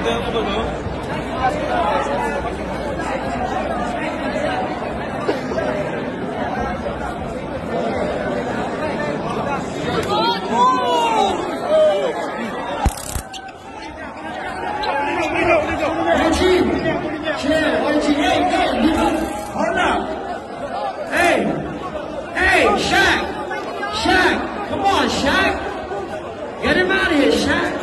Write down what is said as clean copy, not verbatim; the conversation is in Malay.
Shaq, come on, Shaq. Get him out of here, Shaq.